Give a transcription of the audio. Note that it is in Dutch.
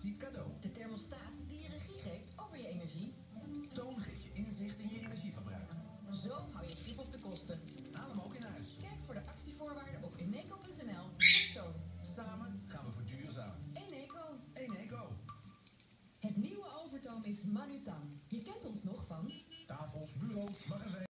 innovatie cadeau. De thermostaat die je regie geeft over je energie. Toon geeft je inzicht in je energieverbruik. Zo hou je grip op de kosten. Haal hem ook in huis. Kijk voor de actievoorwaarden op eneco.nl. Toon. Samen gaan we voor duurzaam. Eneco. Eneco. Het nieuwe Overtoom is Manutan. Je kent ons nog van Tafels, bureaus, magazijns.